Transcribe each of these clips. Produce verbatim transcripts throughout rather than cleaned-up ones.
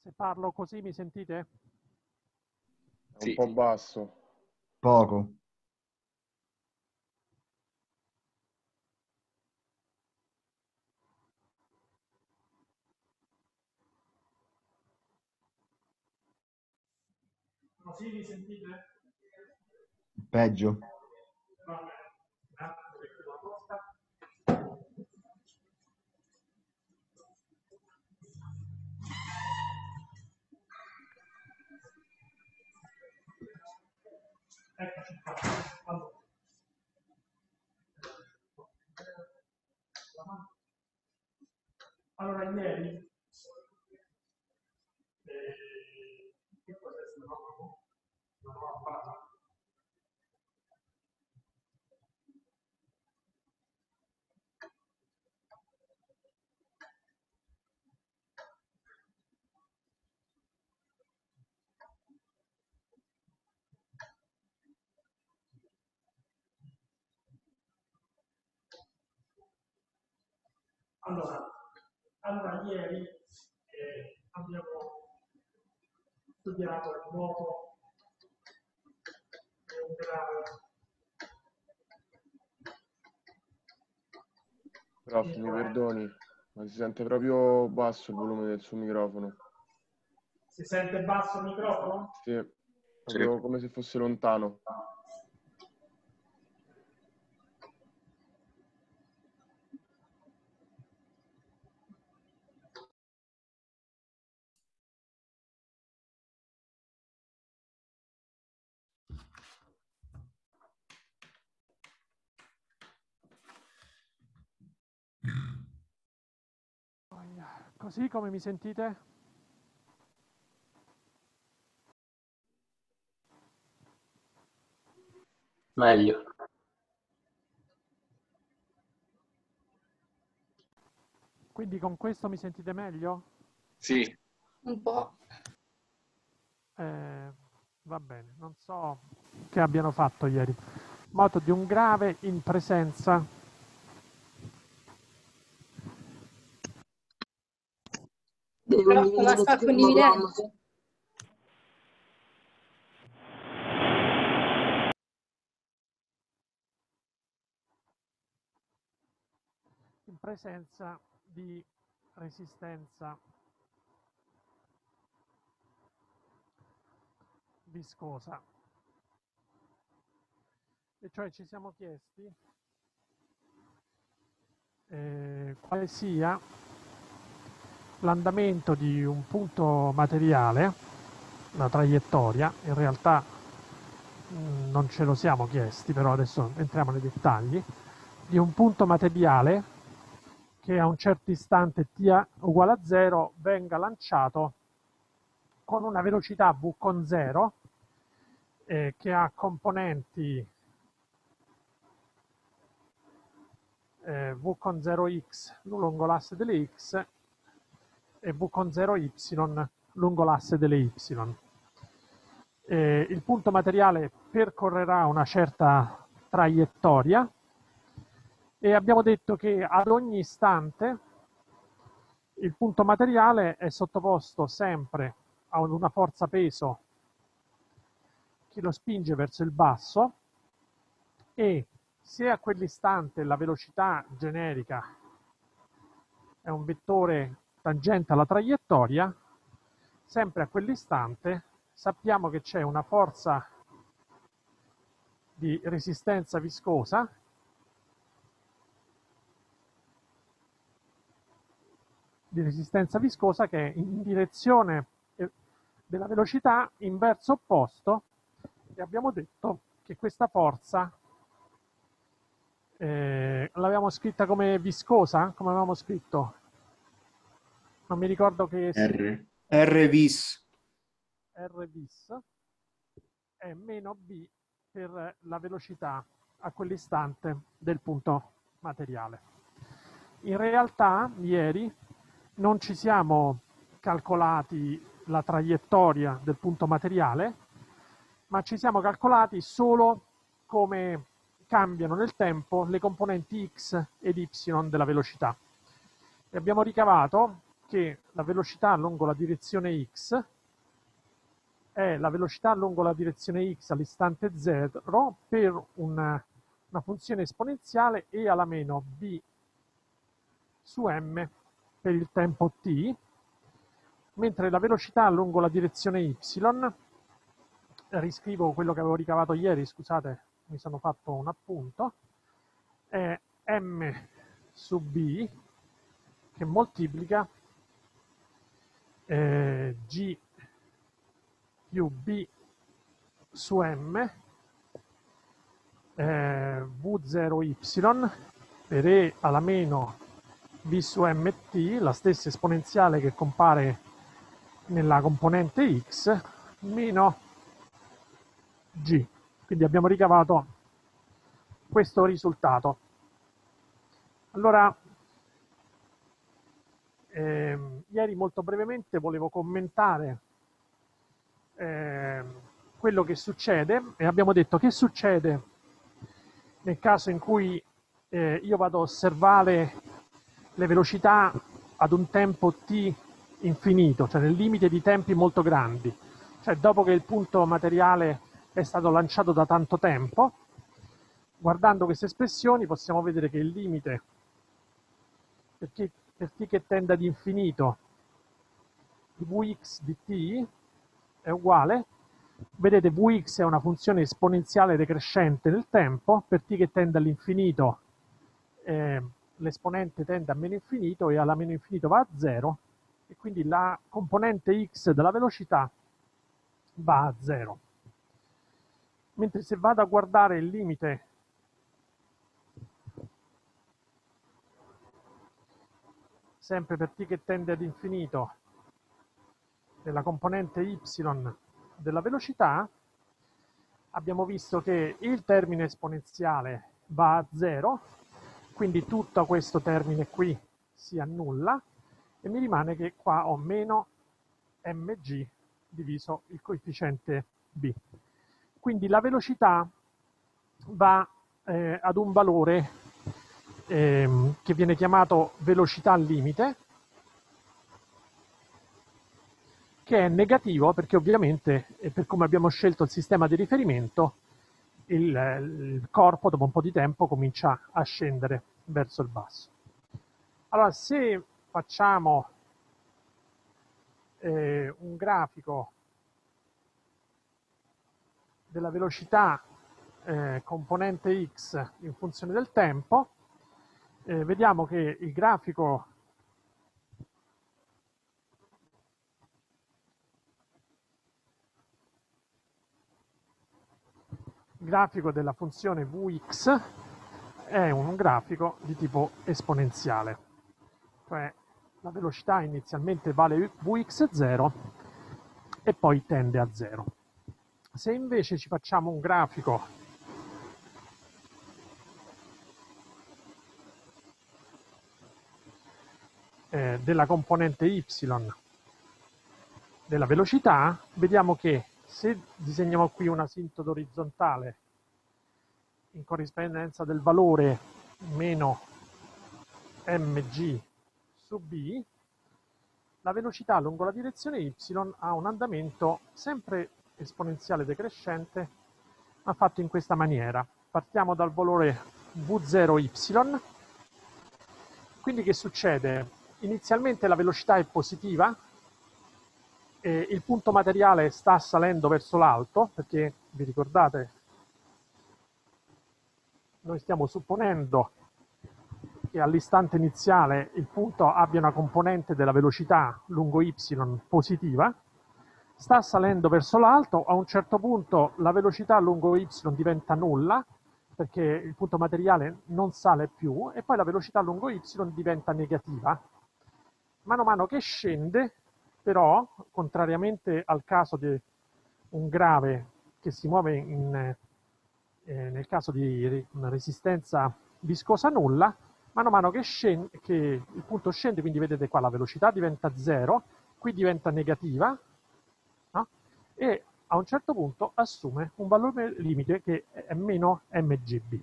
Se parlo così mi sentite? È un po' basso. Poco. Così mi sentite? Peggio. Va bene. Grazie per la posta. Eccoci qua. Allora. Allora, ieri eh, che cos'è sta nuova una nuova fase? Allora, allora ieri eh, abbiamo studiato il moto e un grave. Prof, mi perdoni, ma si sente proprio basso il volume del suo microfono. Si sente basso il microfono? Sì, proprio Sì. come se fosse lontano. Così come mi sentite? Meglio. Quindi con questo mi sentite meglio? Sì. Un po'. Eh, va bene, non so che abbiano fatto ieri. Moto di un grave in presenza. Però la sta condividendo. In presenza di resistenza viscosa. E cioè ci siamo chiesti eh, quale sia l'andamento di un punto materiale, una traiettoria. In realtà mh, non ce lo siamo chiesti, però adesso entriamo nei dettagli, di un punto materiale che a un certo istante t uguale a zero venga lanciato con una velocità v con zero eh, che ha componenti eh, v con zero x lungo l'asse delle x e v con zero y lungo l'asse delle y. Eh, il punto materiale percorrerà una certa traiettoria e abbiamo detto che ad ogni istante il punto materiale è sottoposto sempre a una forza peso che lo spinge verso il basso e se a quell'istante la velocità generica è un vettore tangente alla traiettoria, sempre a quell'istante sappiamo che c'è una forza di resistenza viscosa di resistenza viscosa che è in direzione della velocità in verso opposto e abbiamo detto che questa forza eh, l'avevamo scritta come viscosa, come avevamo scritto? Non mi ricordo che R. R vis. R vis è meno B per la velocità a quell'istante del punto materiale. In realtà ieri non ci siamo calcolati la traiettoria del punto materiale, ma ci siamo calcolati solo come cambiano nel tempo le componenti x ed y della velocità. E abbiamo ricavato che la velocità lungo la direzione x è la velocità lungo la direzione x all'istante zero per una, una funzione esponenziale e alla meno b su m per il tempo t, mentre la velocità lungo la direzione y, riscrivo quello che avevo ricavato ieri, scusate, mi sono fatto un appunto, è m su b che moltiplica eh, g più b su m eh, v zero y per e alla meno b su mt, la stessa esponenziale che compare nella componente x, meno g. Quindi abbiamo ricavato questo risultato. Allora, ehm, ieri molto brevemente volevo commentare eh, quello che succede, e abbiamo detto che succede nel caso in cui eh, io vado a osservare le velocità ad un tempo t infinito, cioè nel limite di tempi molto grandi, cioè dopo che il punto materiale è stato lanciato da tanto tempo. Guardando queste espressioni possiamo vedere che il limite per t, per t che tende ad infinito di vx di t è uguale, vedete vx è una funzione esponenziale decrescente nel tempo, per t che tende all'infinito eh, l'esponente tende a meno infinito e alla meno infinito va a zero, e quindi la componente x della velocità va a zero. Mentre se vado a guardare il limite sempre per t che tende ad infinito della componente y della velocità, abbiamo visto che il termine esponenziale va a zero, quindi tutto questo termine qui si annulla e mi rimane che qua ho meno mg diviso il coefficiente b. Quindi la velocità va eh, ad un valore eh, che viene chiamato velocità limite, che è negativo perché ovviamente, per come abbiamo scelto il sistema di riferimento, il, il corpo dopo un po' di tempo comincia a scendere verso il basso. Allora, se facciamo eh, un grafico della velocità eh, componente x in funzione del tempo, eh, vediamo che il grafico il grafico della funzione Vx è un grafico di tipo esponenziale, cioè la velocità inizialmente vale Vx zero e poi tende a zero. Se invece ci facciamo un grafico eh, della componente y della velocità, vediamo che se disegniamo qui una asintoto orizzontale in corrispondenza del valore meno mg su b, la velocità lungo la direzione y ha un andamento sempre esponenziale decrescente, ma fatto in questa maniera. Partiamo dal valore v zero y, quindi che succede? Inizialmente la velocità è positiva, e il punto materiale sta salendo verso l'alto, perché vi ricordate, noi stiamo supponendo che all'istante iniziale il punto abbia una componente della velocità lungo y positiva, sta salendo verso l'alto, a un certo punto la velocità lungo y diventa nulla, perché il punto materiale non sale più, e poi la velocità lungo y diventa negativa. Mano a mano che scende, però, contrariamente al caso di un grave che si muove in, eh, nel caso di una resistenza viscosa nulla, mano a mano che, scende, che il punto scende, quindi vedete qua la velocità diventa zero, qui diventa negativa, no? E a un certo punto assume un valore limite che è meno mgb.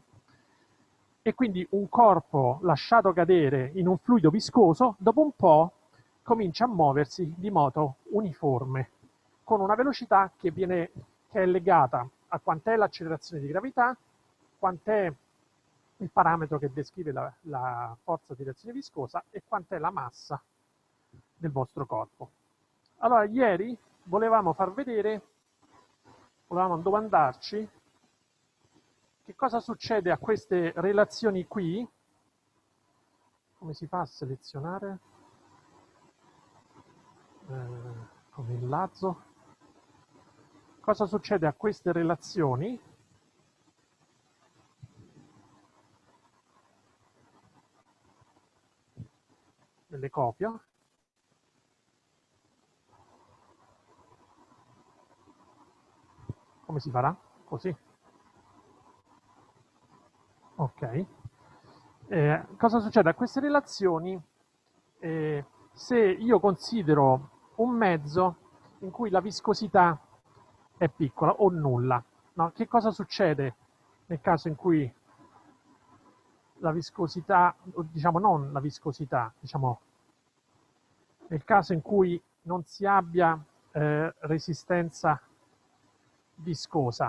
E quindi un corpo lasciato cadere in un fluido viscoso, dopo un po' comincia a muoversi di modo uniforme, con una velocità che, viene, che è legata a quant'è l'accelerazione di gravità, quant'è il parametro che descrive la, la forza di reazione viscosa e quant'è la massa del vostro corpo. Allora, ieri volevamo far vedere, volevamo domandarci che cosa succede a queste relazioni qui. Come si fa a selezionare? Eh, come il lazzo. Cosa succede a queste relazioni? Le copio. Come si farà? Così. Ok. Eh, cosa succede a queste relazioni eh, se io considero un mezzo in cui la viscosità è piccola o nulla? No? Che cosa succede nel caso in cui la viscosità, diciamo non la viscosità, diciamo nel caso in cui non si abbia eh, resistenza viscosa,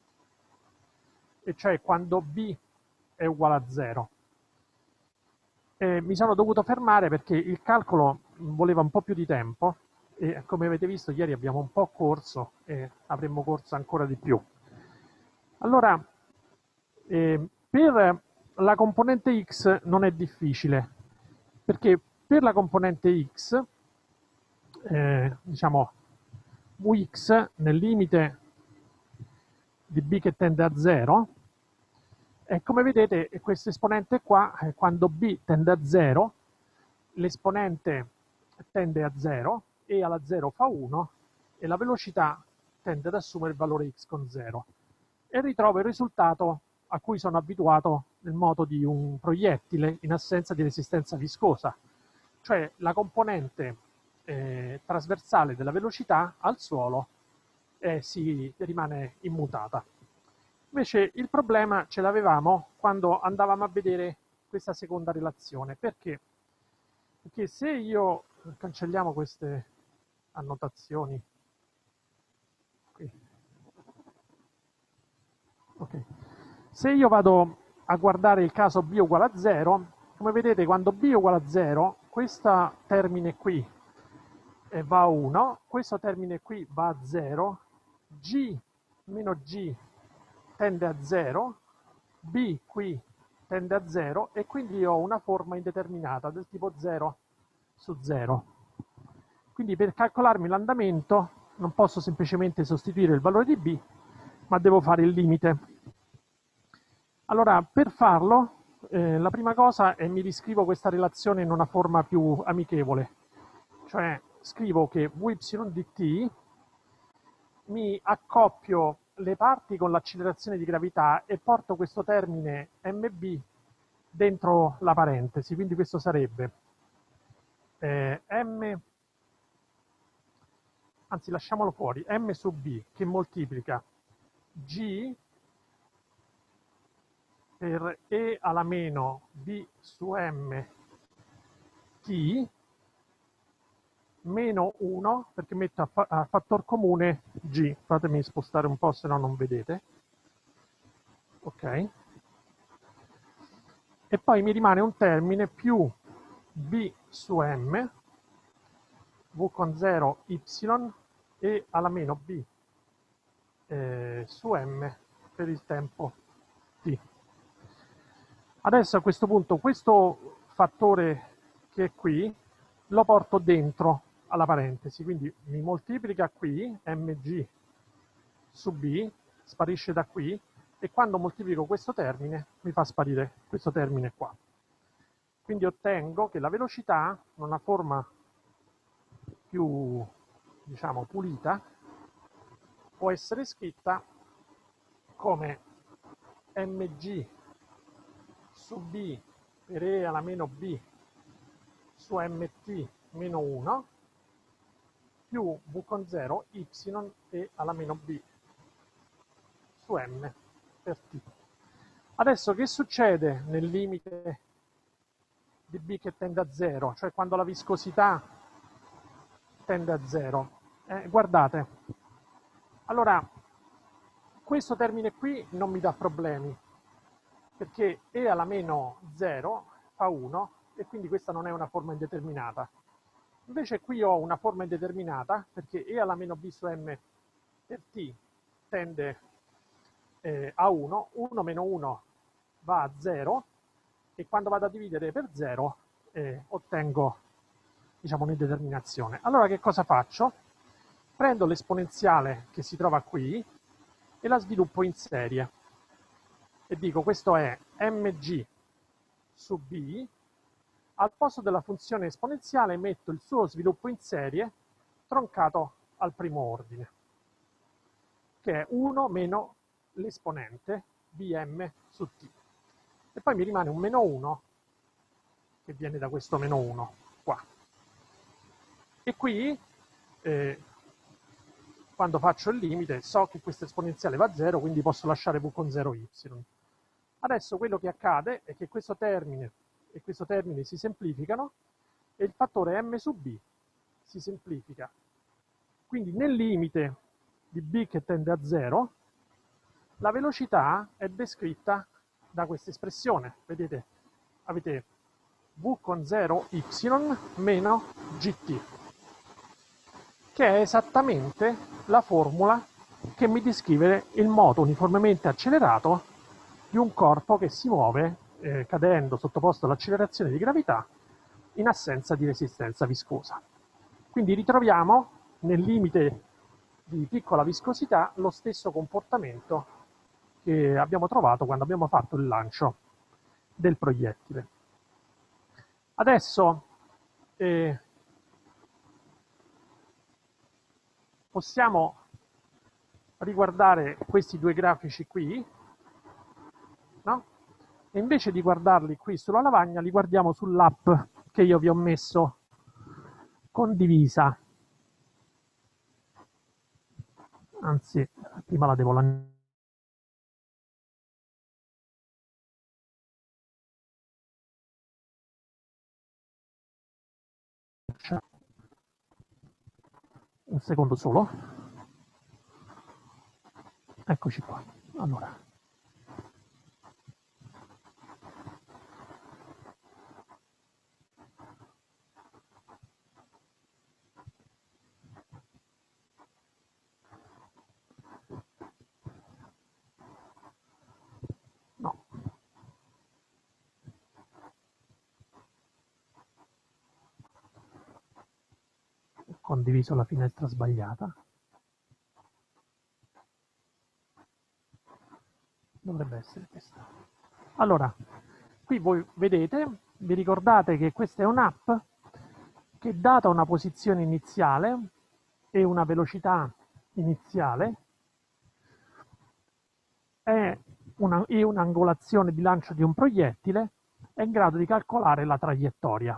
e cioè quando B è uguale a zero. Eh, mi sono dovuto fermare perché il calcolo voleva un po' più di tempo e come avete visto ieri abbiamo un po' corso e avremmo corso ancora di più. Allora, eh, per la componente x non è difficile, perché per la componente x, eh, diciamo, Vx nel limite di b che tende a zero, e come vedete questo esponente qua, quando b tende a zero, l'esponente tende a zero, e alla zero fa uno, e la velocità tende ad assumere il valore x con zero. E ritrovo il risultato a cui sono abituato nel modo di un proiettile in assenza di resistenza viscosa, cioè la componente eh, trasversale della velocità al suolo eh, si rimane immutata. Invece il problema ce l'avevamo quando andavamo a vedere questa seconda relazione. Perché? Perché se io cancelliamo queste annotazioni qui. Okay. Se io vado a guardare il caso b uguale a zero, come vedete quando b uguale a zero, questo termine qui va a uno, questo termine qui va a zero, g meno g tende a zero, b qui tende a zero, e quindi ho una forma indeterminata del tipo zero su zero. Quindi per calcolarmi l'andamento non posso semplicemente sostituire il valore di b, ma devo fare il limite. Allora, per farlo, eh, la prima cosa è mi riscrivo questa relazione in una forma più amichevole, cioè scrivo che vy dt, mi accoppio le parti con l'accelerazione di gravità e porto questo termine mb dentro la parentesi, quindi questo sarebbe eh, m, anzi lasciamolo fuori, m su b che moltiplica g per e alla meno b su m t meno uno, perché metto a, fa a fattor comune g, fatemi spostare un po' se no non vedete, ok, e poi mi rimane un termine più b su m, v con zero y, e alla meno b eh, su m per il tempo t. Adesso a questo punto questo fattore che è qui lo porto dentro alla parentesi, quindi mi moltiplica qui mg su b, sparisce da qui, e quando moltiplico questo termine mi fa sparire questo termine qua. Quindi ottengo che la velocità, in una forma più, diciamo, pulita, può essere scritta come mg su b per e alla meno b su mt meno uno più v con zero y e alla meno b su m per t. Adesso che succede nel limite di b che tende a zero, cioè quando la viscosità tende a zero. Eh, guardate, allora questo termine qui non mi dà problemi, perché e alla meno zero fa uno, e quindi questa non è una forma indeterminata. Invece qui ho una forma indeterminata, perché e alla meno b su m per t tende eh, a uno, uno meno uno va a zero, e quando vado a dividere per zero eh, ottengo, diciamo, un'indeterminazione. Allora che cosa faccio? Prendo l'esponenziale che si trova qui e la sviluppo in serie e dico questo è mg su b, al posto della funzione esponenziale metto il suo sviluppo in serie troncato al primo ordine, che è uno meno l'esponente bm su t, e poi mi rimane un meno uno che viene da questo meno uno qua. E qui eh, quando faccio il limite so che questa esponenziale va a zero, quindi posso lasciare v con zero y. Adesso quello che accade è che questo termine e questo termine si semplificano e il fattore m su b si semplifica. Quindi nel limite di b che tende a zero, la velocità è descritta da questa espressione. Vedete, avete v con zero y meno gt, che è esattamente la formula che mi descrive il moto uniformemente accelerato di un corpo che si muove eh, cadendo sottoposto all'accelerazione di gravità in assenza di resistenza viscosa. Quindi ritroviamo nel limite di piccola viscosità lo stesso comportamento che abbiamo trovato quando abbiamo fatto il lancio del proiettile. Adesso eh, possiamo riguardare questi due grafici qui, no? E invece di guardarli qui sulla lavagna, li guardiamo sull'app che io vi ho messo condivisa. Anzi, prima la devo lanciare. Un secondo solo. Eccoci qua. Allora. No. Ho condiviso la finestra sbagliata. Dovrebbe essere questa. Allora, qui voi vedete, vi ricordate che questa è un'app che, data una posizione iniziale e una velocità iniziale e un'angolazione di lancio di un proiettile, è in grado di calcolare la traiettoria.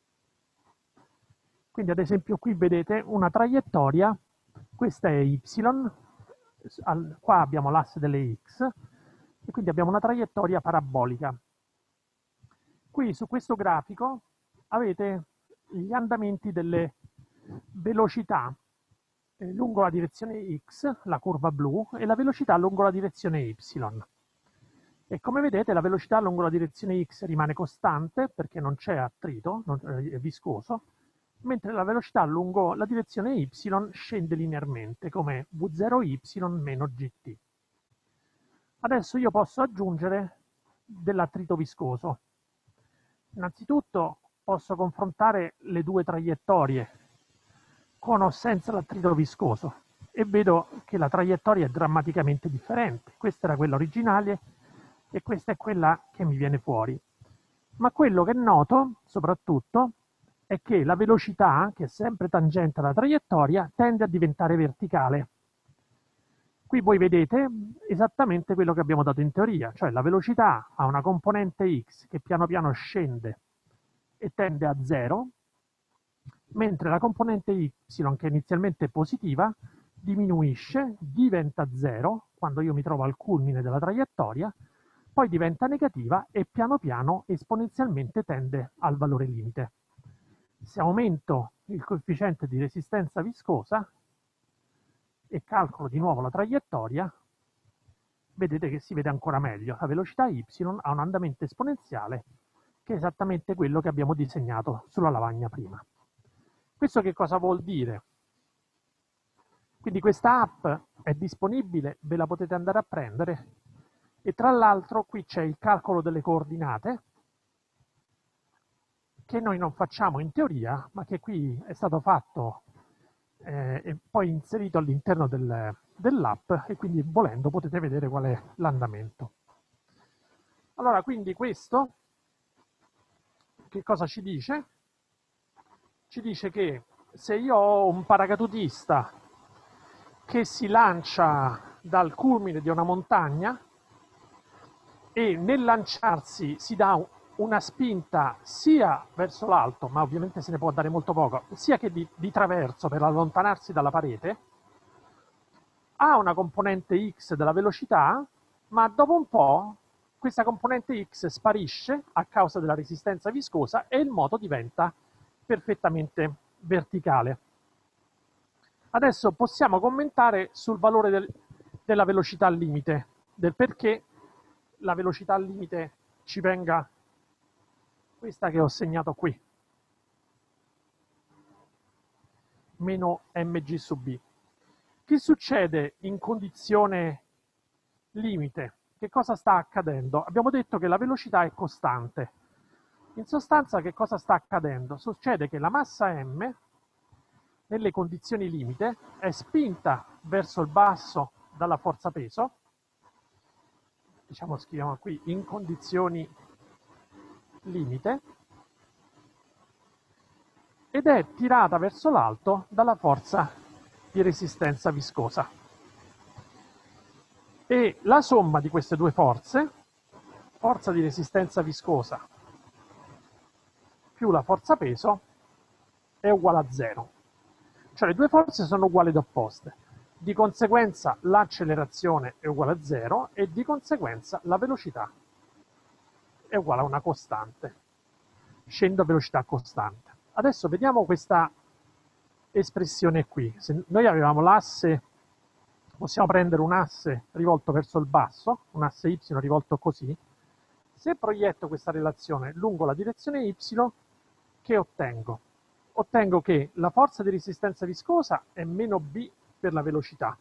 Quindi ad esempio qui vedete una traiettoria, questa è y, qua abbiamo l'asse delle x, e quindi abbiamo una traiettoria parabolica. Qui su questo grafico avete gli andamenti delle velocità eh, lungo la direzione x, la curva blu, e la velocità lungo la direzione y. E come vedete la velocità lungo la direzione x rimane costante perché non c'è attrito, non è viscoso, mentre la velocità lungo la direzione y scende linearmente come v zero y meno gt. Adesso io posso aggiungere dell'attrito viscoso. Innanzitutto posso confrontare le due traiettorie con o senza l'attrito viscoso e vedo che la traiettoria è drammaticamente differente. Questa era quella originale e questa è quella che mi viene fuori. Ma quello che noto soprattutto è che la velocità, che è sempre tangente alla traiettoria, tende a diventare verticale. Qui voi vedete esattamente quello che abbiamo dato in teoria, cioè la velocità ha una componente x che piano piano scende e tende a zero, mentre la componente y, che è inizialmente positiva, diminuisce, diventa zero quando io mi trovo al culmine della traiettoria, poi diventa negativa e piano piano esponenzialmente tende al valore limite. Se aumento il coefficiente di resistenza viscosa e calcolo di nuovo la traiettoria, vedete che si vede ancora meglio. La velocità y ha un andamento esponenziale che è esattamente quello che abbiamo disegnato sulla lavagna prima. Questo che cosa vuol dire? Quindi questa app è disponibile, ve la potete andare a prendere, e tra l'altro qui c'è il calcolo delle coordinate che noi non facciamo in teoria, ma che qui è stato fatto eh, e poi inserito all'interno del, dell'app, e quindi volendo potete vedere qual è l'andamento. Allora, quindi questo che cosa ci dice? Ci dice che se io ho un paracadutista che si lancia dal culmine di una montagna e nel lanciarsi si dà una spinta sia verso l'alto, ma ovviamente se ne può dare molto poco, sia che di, di traverso per allontanarsi dalla parete, ha una componente x della velocità, ma dopo un po' questa componente x sparisce a causa della resistenza viscosa e il moto diventa perfettamente verticale. Adesso possiamo commentare sul valore del, della velocità al limite, del perché la velocità al limite ci venga questa che ho segnato qui, meno mg su b. Che succede in condizione limite? Che cosa sta accadendo? Abbiamo detto che la velocità è costante. In sostanza che cosa sta accadendo? Succede che la massa m nelle condizioni limite è spinta verso il basso dalla forza peso, diciamo scriviamo qui in condizioni limite, ed è tirata verso l'alto dalla forza di resistenza viscosa. E la somma di queste due forze, forza di resistenza viscosa più la forza peso, è uguale a zero. Cioè le due forze sono uguali ed opposte. Di conseguenza l'accelerazione è uguale a zero e di conseguenza la velocità è uguale a una costante. Scendo a velocità costante. Adesso vediamo questa espressione qui. Se noi avevamo l'asse, possiamo prendere un asse rivolto verso il basso, un asse y rivolto così. Se proietto questa relazione lungo la direzione y, che ottengo? Ottengo che la forza di resistenza viscosa è meno b per la velocità,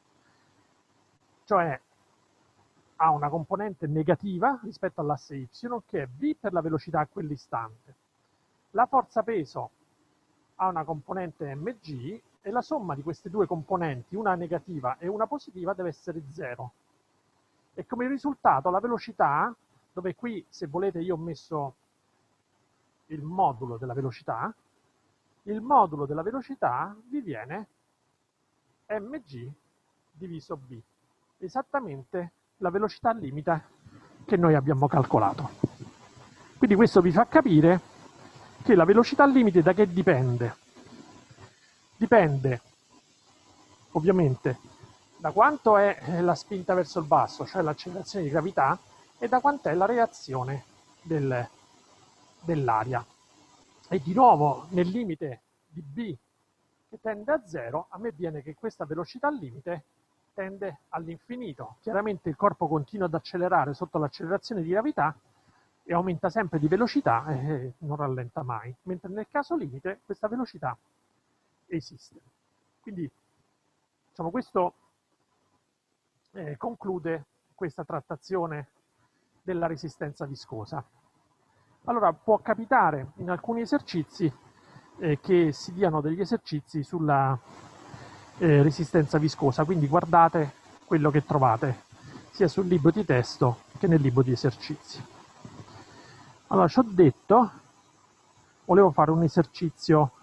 cioè ha una componente negativa rispetto all'asse y, che è b per la velocità a quell'istante. La forza peso ha una componente mg e la somma di queste due componenti, una negativa e una positiva, deve essere zero. E come risultato la velocità, dove qui, se volete, io ho messo il modulo della velocità, il modulo della velocità vi viene mg diviso b, esattamente la velocità al limite che noi abbiamo calcolato. Quindi questo vi fa capire che la velocità al limite da che dipende? Dipende ovviamente da quanto è la spinta verso il basso, cioè l'accelerazione di gravità, e da quant'è la reazione del, dell'aria. E di nuovo nel limite di b che tende a zero, a me viene che questa velocità al limite tende all'infinito. Chiaramente il corpo continua ad accelerare sotto l'accelerazione di gravità e aumenta sempre di velocità e non rallenta mai, mentre nel caso limite questa velocità esiste. Quindi diciamo, questo eh, conclude questa trattazione della resistenza viscosa. Allora può capitare in alcuni esercizi eh, che si diano degli esercizi sulla eh, resistenza viscosa, quindi guardate quello che trovate sia sul libro di testo che nel libro di esercizi. Allora, ci ho detto, volevo fare un esercizio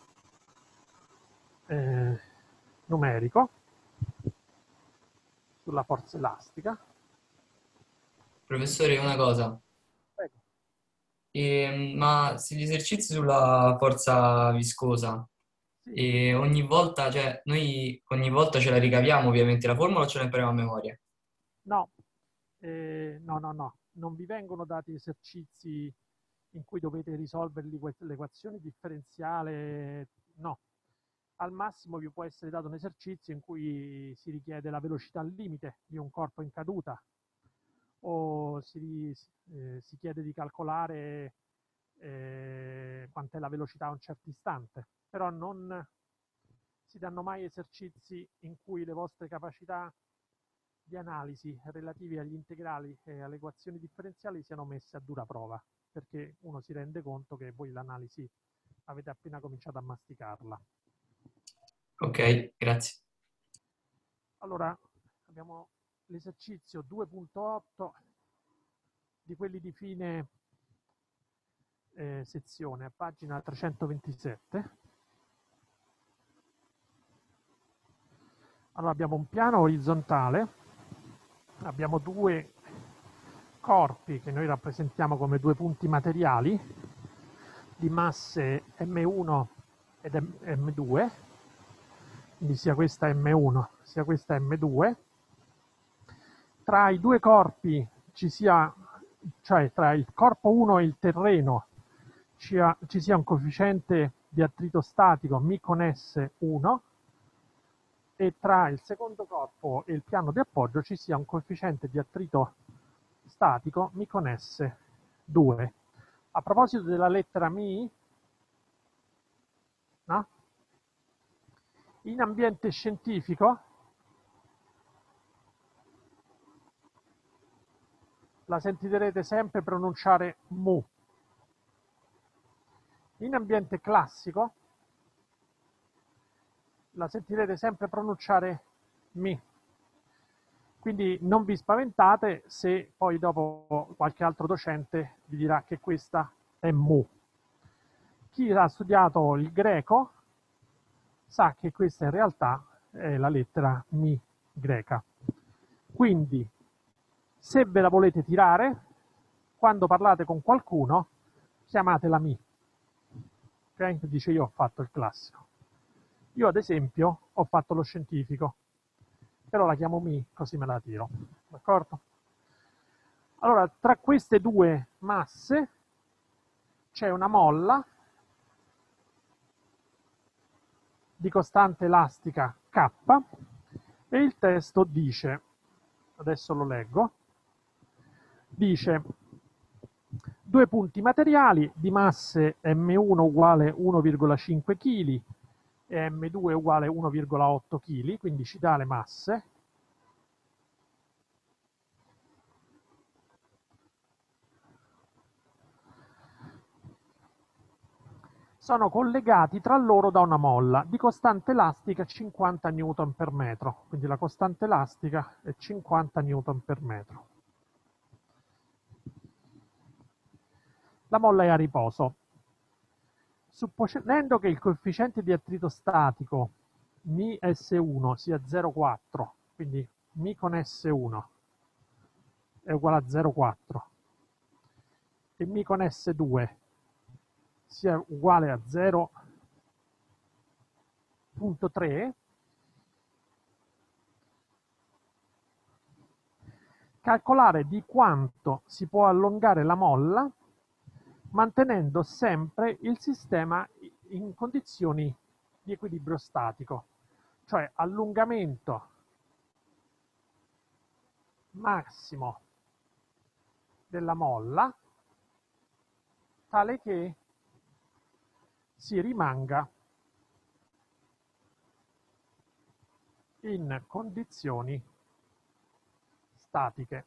eh, numerico sulla forza elastica. Professore, una cosa. Prego. E, ma se gli esercizi sulla forza viscosa, Sì. e ogni volta, cioè noi ogni volta ce la ricaviamo ovviamente la formula o ce la impariamo a memoria? No, eh, no, no, no, non vi vengono dati esercizi in cui dovete risolverli l'equazione differenziale No. Al massimo vi può essere dato un esercizio in cui si richiede la velocità al limite di un corpo in caduta, o si, eh, si chiede di calcolare eh, quant'è la velocità a un certo istante, però non si danno mai esercizi in cui le vostre capacità di analisi relativi agli integrali e alle equazioni differenziali siano messe a dura prova, perché uno si rende conto che voi l'analisi avete appena cominciato a masticarla. Ok, grazie. Allora, abbiamo l'esercizio due punto otto di quelli di fine eh, sezione, a pagina trecentoventisette. Allora, abbiamo un piano orizzontale, abbiamo due corpi che noi rappresentiamo come due punti materiali di masse M uno ed M due, quindi sia questa M uno sia questa M due. Tra i due corpi ci sia, cioè tra il corpo uno e il terreno, ci, ha, ci sia un coefficiente di attrito statico μ con S uno, e tra il secondo corpo e il piano di appoggio ci sia un coefficiente di attrito statico μ con S due. A proposito della lettera μ, no? In ambiente scientifico la sentirete sempre pronunciare mu. In ambiente classico la sentirete sempre pronunciare mi. Quindi non vi spaventate se poi dopo qualche altro docente vi dirà che questa è mu. Chi ha studiato il greco sa che questa in realtà è la lettera mi greca. Quindi, se ve la volete tirare, quando parlate con qualcuno, chiamatela mi. Okay? Dice io ho fatto il classico. Io ad esempio ho fatto lo scientifico, però la chiamo mi, così me la tiro. D'accordo? Allora, tra queste due masse c'è una molla di costante elastica K, e il testo dice, adesso lo leggo, dice due punti materiali di masse M uno uguale uno virgola cinque chili e M due uguale uno virgola otto chili, quindi ci dà le masse. Sono collegati tra loro da una molla di costante elastica cinquanta newton per metro, quindi la costante elastica è cinquanta newton per metro. La molla è a riposo. Supponendo che il coefficiente di attrito statico μ S uno sia zero virgola quattro, quindi μ con S uno è uguale a zero virgola quattro, e μ con S due sia uguale a zero virgola tre, calcolare di quanto si può allungare la molla mantenendo sempre il sistema in condizioni di equilibrio statico, cioè allungamento massimo della molla tale che si rimanga in condizioni statiche.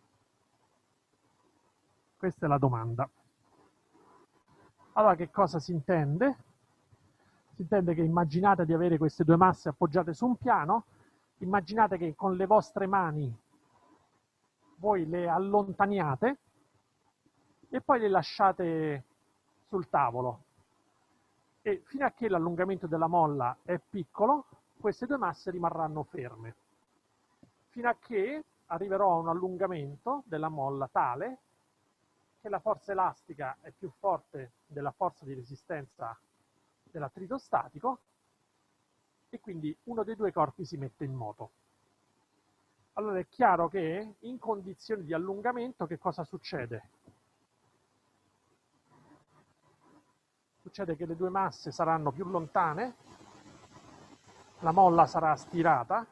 Questa è la domanda. Allora, che cosa si intende? Si intende che immaginate di avere queste due masse appoggiate su un piano, immaginate che con le vostre mani voi le allontaniate e poi le lasciate sul tavolo, e fino a che l'allungamento della molla è piccolo, queste due masse rimarranno ferme, fino a che arriverò a un allungamento della molla tale che la forza elastica è più forte della forza di resistenza dell'attrito statico, e quindi uno dei due corpi si mette in moto. Allora è chiaro che in condizioni di allungamento che cosa succede? succede che le due masse saranno più lontane, la molla sarà stirata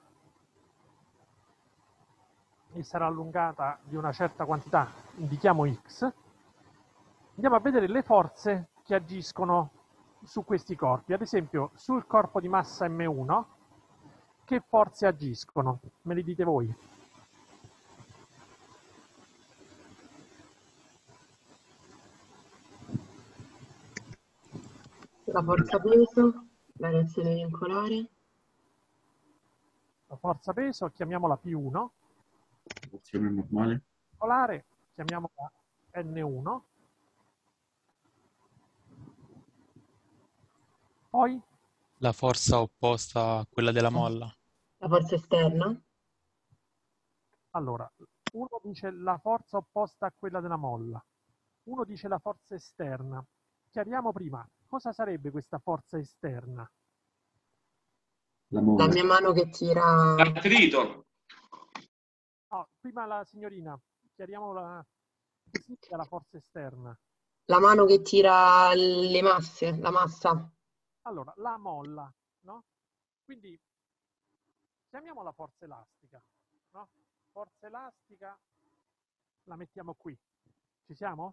e sarà allungata di una certa quantità, indichiamo x. Andiamo a vedere le forze che agiscono su questi corpi. Ad esempio, sul corpo di massa emme uno, che forze agiscono? Me le dite voi. La forza peso, la reazione vincolare. La forza peso, chiamiamola P uno. Reazione normale. Polare, chiamiamola enne uno. Poi? La forza opposta a quella della molla. La forza esterna. Allora, uno dice la forza opposta a quella della molla, uno dice la forza esterna. Chiariamo prima, cosa sarebbe questa forza esterna? La La molla. mia mano che tira... L'attrito. Oh, prima la signorina, chiariamo la... che significa la forza esterna. La mano che tira le masse, la massa. Allora, la molla, no? Quindi chiamiamola forza elastica, no? Forza elastica la mettiamo qui. Ci siamo?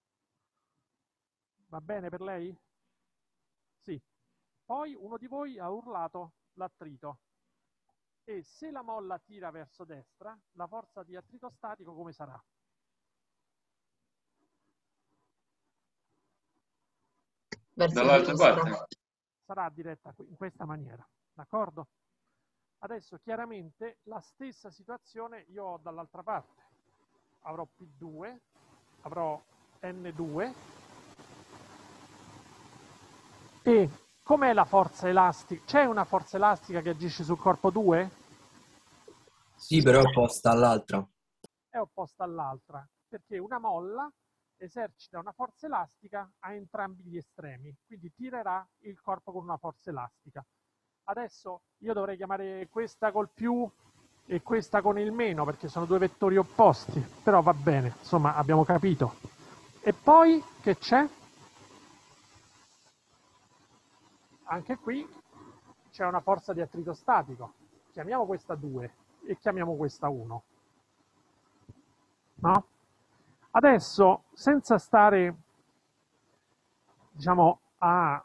Va bene per lei? Sì. Poi uno di voi ha urlato l'attrito. E se la molla tira verso destra, la forza di attrito statico come sarà? Verso Dall'altra sinistra. parte. Sarà diretta in questa maniera, d'accordo? Adesso chiaramente la stessa situazione io ho dall'altra parte. Avrò P due, avrò enne due e com'è la forza elastica? C'è una forza elastica che agisce sul corpo due? Sì, però è opposta all'altra. È opposta all'altra, perché una molla esercita una forza elastica a entrambi gli estremi, quindi tirerà il corpo con una forza elastica. Adesso io dovrei chiamare questa col più e questa con il meno, perché sono due vettori opposti, però va bene, insomma abbiamo capito. E poi che c'è? Anche qui c'è una forza di attrito statico. Chiamiamo questa due e chiamiamo questa uno. No? Adesso, senza stare, diciamo, a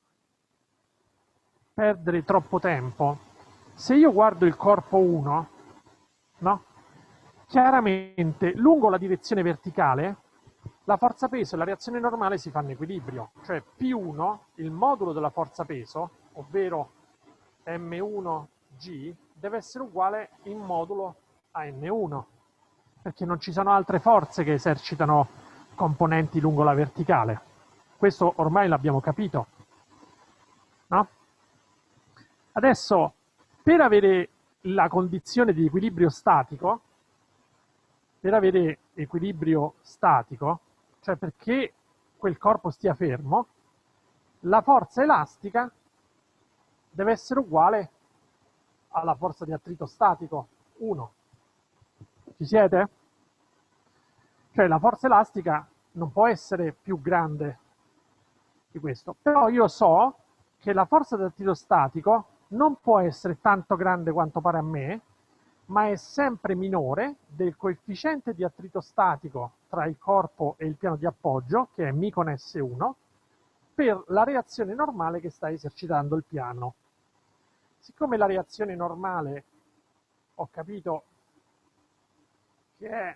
perdere troppo tempo, se io guardo il corpo uno, no? Chiaramente lungo la direzione verticale la forza peso e la reazione normale si fanno equilibrio, cioè P uno, il modulo della forza peso, ovvero emme uno G, deve essere uguale in modulo a enne uno, perché non ci sono altre forze che esercitano componenti lungo la verticale. Questo ormai l'abbiamo capito, no? Adesso, per avere la condizione di equilibrio statico, per avere equilibrio statico, cioè perché quel corpo stia fermo, la forza elastica deve essere uguale alla forza di attrito statico, uno. Ci siete? Cioè la forza elastica non può essere più grande di questo, però io so che la forza di attrito statico non può essere tanto grande quanto pare a me, ma è sempre minore del coefficiente di attrito statico tra il corpo e il piano di appoggio, che è μ con esse uno, per la reazione normale che sta esercitando il piano. Siccome la reazione normale ho capito che è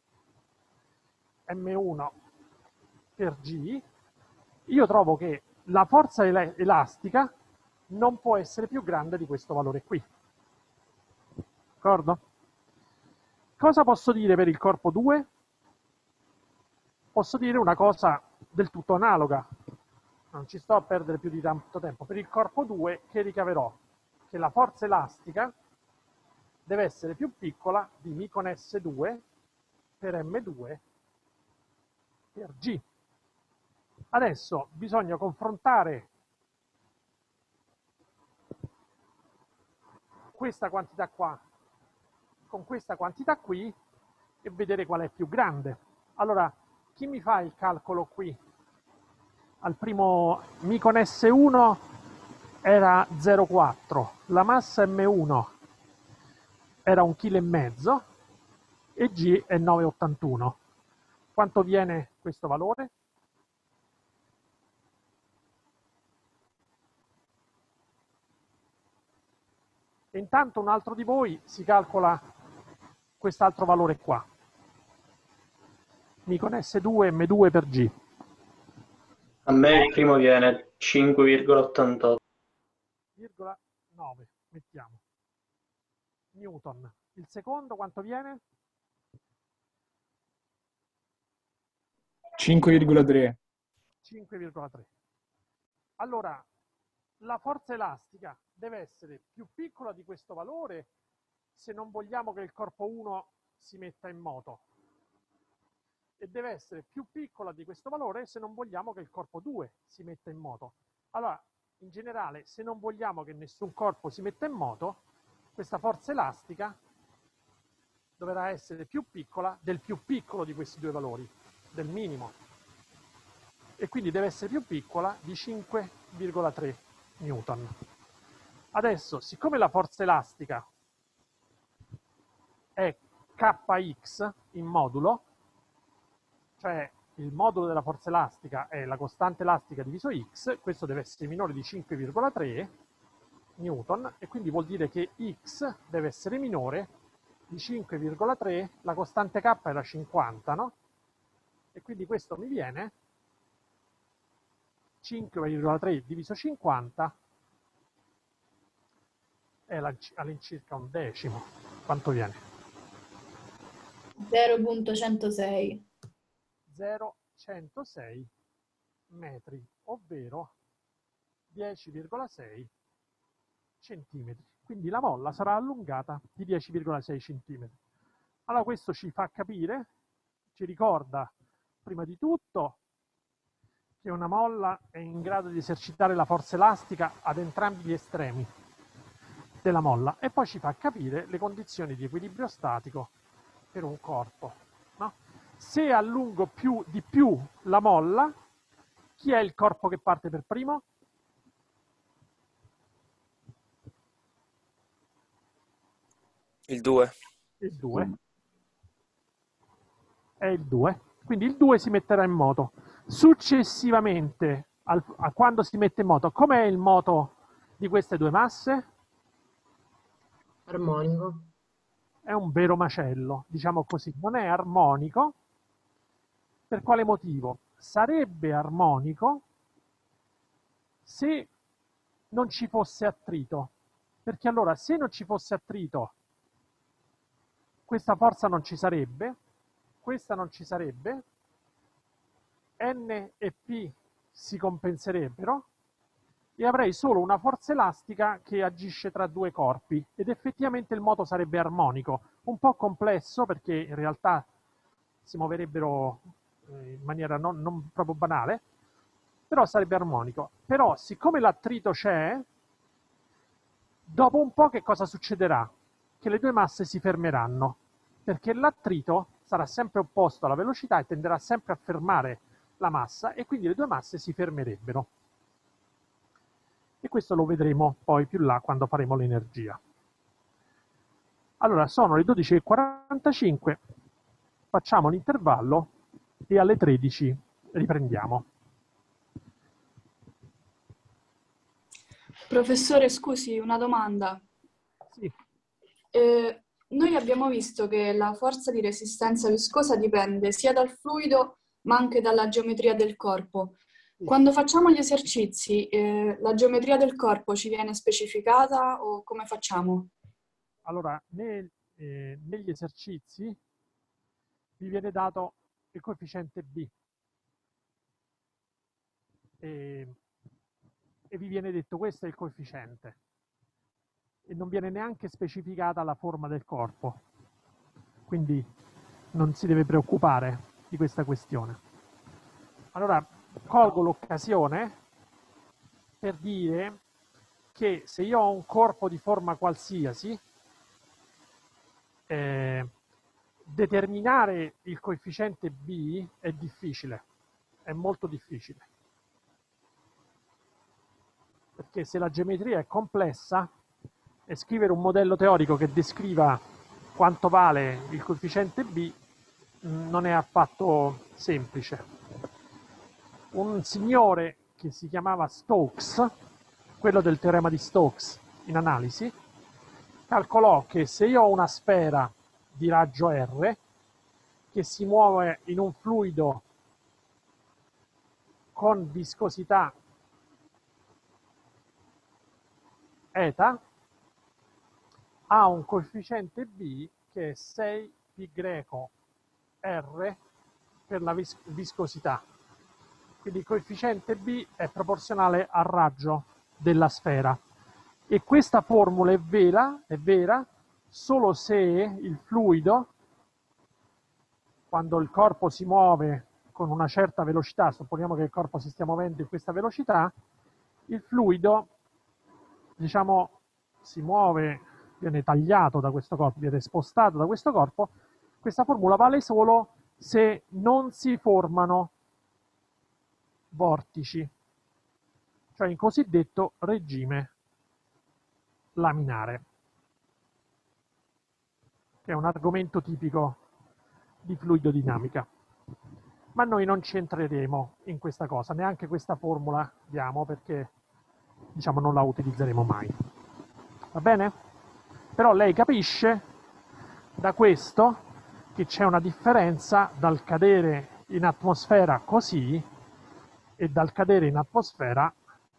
emme uno per G, io trovo che la forza el- elastica non può essere più grande di questo valore qui. D'accordo? Cosa posso dire per il corpo due? Posso dire una cosa del tutto analoga. Non ci sto a perdere più di tanto tempo. Per il corpo due che ricaverò? Che la forza elastica deve essere più piccola di μ con esse due per emme due per G. Adesso bisogna confrontare questa quantità qua con questa quantità qui e vedere qual è più grande. Allora, chi mi fa il calcolo qui? al primo Micon S uno era zero virgola quattro, la massa M uno era un chilo e mezzo e G è nove virgola ottantuno. Quanto viene questo valore? E intanto un altro di voi si calcola quest'altro valore qua. Micon S due M due per G. A me il primo viene cinque virgola ottantotto. nove, mettiamo. Newton. Il secondo quanto viene? cinque virgola tre. cinque virgola tre. Allora, la forza elastica deve essere più piccola di questo valore se non vogliamo che il corpo uno si metta in moto. E deve essere più piccola di questo valore se non vogliamo che il corpo due si metta in moto. Allora, in generale, se non vogliamo che nessun corpo si metta in moto, questa forza elastica dovrà essere più piccola del più piccolo di questi due valori, del minimo. E quindi deve essere più piccola di cinque virgola tre newton. Adesso, siccome la forza elastica è Kx in modulo, cioè il modulo della forza elastica è la costante elastica diviso x, questo deve essere minore di cinque virgola tre newton, e quindi vuol dire che x deve essere minore di cinque virgola tre, la costante k era cinquanta, no? E quindi questo mi viene cinque virgola tre diviso cinquanta è all'incirca un decimo. Quanto viene? zero virgola centosei. zero virgola centosei metri, ovvero dieci virgola sei centimetri. Quindi la molla sarà allungata di dieci virgola sei centimetri. Allora questo ci fa capire, ci ricorda prima di tutto che una molla è in grado di esercitare la forza elastica ad entrambi gli estremi della molla, e poi ci fa capire le condizioni di equilibrio statico per un corpo, no? Se allungo più di più la molla, chi è il corpo che parte per primo? Il due. Il due. È il due. Quindi il due si metterà in moto. Successivamente, al, a quando si mette in moto, com'è il moto di queste due masse? Armonico. È un vero macello, diciamo così. Non è armonico. Per quale motivo? Sarebbe armonico se non ci fosse attrito. Perché allora, se non ci fosse attrito, questa forza non ci sarebbe, questa non ci sarebbe, N e P si compenserebbero e avrei solo una forza elastica che agisce tra due corpi, ed effettivamente il moto sarebbe armonico. Un po' complesso perché in realtà si muoverebbero in maniera non, non proprio banale, però sarebbe armonico. Però siccome l'attrito c'è, dopo un po' che cosa succederà? Che le due masse si fermeranno, perché l'attrito sarà sempre opposto alla velocità e tenderà sempre a fermare la massa, e quindi le due masse si fermerebbero. E questo lo vedremo poi più là quando faremo l'energia. Allora, sono le dodici e quarantacinque, facciamo l'intervallo e alle tredici riprendiamo. Professore, scusi, una domanda. Sì. Eh, noi abbiamo visto che la forza di resistenza viscosa dipende sia dal fluido ma anche dalla geometria del corpo. Sì. Quando facciamo gli esercizi, eh, la geometria del corpo ci viene specificata o come facciamo? Allora, nel, eh, negli esercizi vi viene dato il coefficiente B e, e vi viene detto questo è il coefficiente, e non viene neanche specificata la forma del corpo, quindi non si deve preoccupare di questa questione. Allora, colgo l'occasione per dire che se io ho un corpo di forma qualsiasi, eh, determinare il coefficiente B è difficile, è molto difficile. che se la geometria è complessa e scrivere un modello teorico che descriva quanto vale il coefficiente B mh, non è affatto semplice. Un signore che si chiamava Stokes, quello del teorema di Stokes in analisi, calcolò che se io ho una sfera di raggio R che si muove in un fluido con viscosità eta, ha un coefficiente B che è sei pi greco R per la vis- viscosità. Quindi il coefficiente B è proporzionale al raggio della sfera. E questa formula è vera, è vera solo se il fluido, quando il corpo si muove con una certa velocità, supponiamo che il corpo si stia muovendo in questa velocità, il fluido, diciamo, si muove, viene tagliato da questo corpo, viene spostato da questo corpo. Questa formula vale solo se non si formano vortici, cioè in cosiddetto regime laminare, che è un argomento tipico di fluidodinamica. Ma noi non ci entreremo in questa cosa, neanche questa formula diamo, perché diciamo non la utilizzeremo mai. Va bene? Però lei capisce da questo che c'è una differenza dal cadere in atmosfera così e dal cadere in atmosfera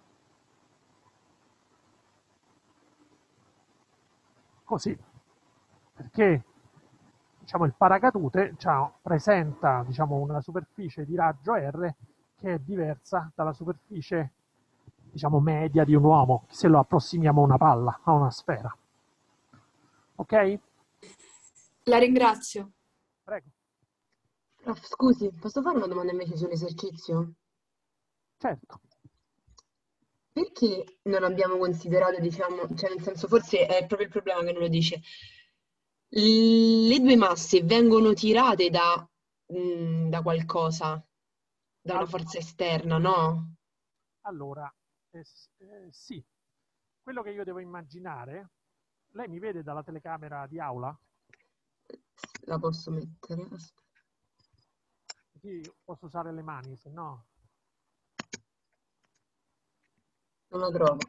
così, perché diciamo, il paracadute cioè, presenta diciamo, una superficie di raggio R che è diversa dalla superficie diciamo, media di un uomo, se lo approssimiamo a una palla, a una sfera. Ok? La ringrazio. Prego. Prof, scusi, posso fare una domanda invece sull'esercizio? Certo. Perché non abbiamo considerato, diciamo, cioè nel senso forse è proprio il problema che non lo dice. Le due masse vengono tirate da, mh, da qualcosa, da una forza esterna, no? Allora, eh, eh, sì, quello che io devo immaginare, lei mi vede dalla telecamera di aula? La posso mettere? Aspetta. Sì, posso usare le mani, se no... Non la trovo.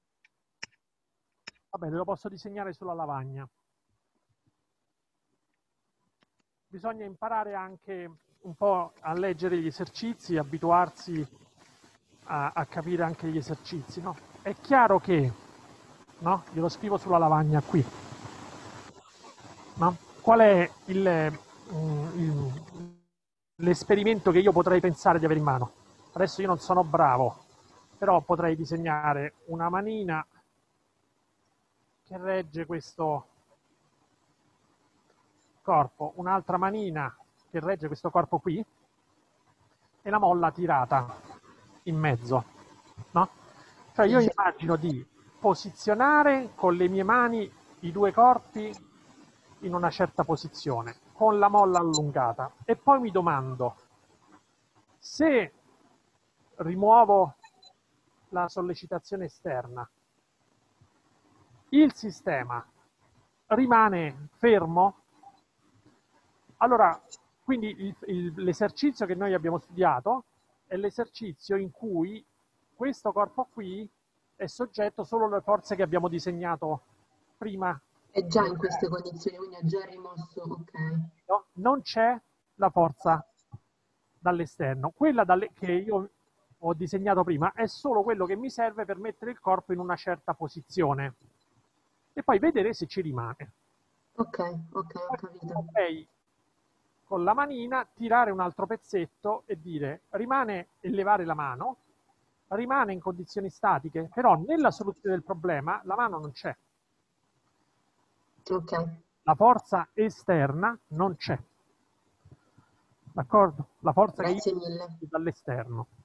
Va bene, lo posso disegnare sulla lavagna. Bisogna imparare anche un po' a leggere gli esercizi, abituarsi a, a capire anche gli esercizi, no? È chiaro che, no? Glielo scrivo sulla lavagna qui, no? Qual è il, il, l'esperimento che io potrei pensare di avere in mano? Adesso io non sono bravo, però potrei disegnare una manina che regge questo corpo, un'altra manina che regge questo corpo qui e la molla tirata in mezzo, no? Cioè io immagino di posizionare con le mie mani i due corpi in una certa posizione, con la molla allungata, e poi mi domando se rimuovo la sollecitazione esterna, il sistema rimane fermo? Allora, quindi il, il, l'esercizio che noi abbiamo studiato è l'esercizio in cui questo corpo qui è soggetto solo alle forze che abbiamo disegnato prima. È già in queste condizioni, quindi è già rimosso, ok. No, non c'è la forza dall'esterno. Quella dalle, che io ho disegnato prima è solo quello che mi serve per mettere il corpo in una certa posizione e poi vedere se ci rimane. Ok, ok, ho capito. Ok, con la manina tirare un altro pezzetto e dire rimane, e levare la mano, rimane in condizioni statiche, però nella soluzione del problema la mano non c'è. Ok. La forza esterna non c'è. D'accordo? La forza Grazie che io mille. dall'esterno.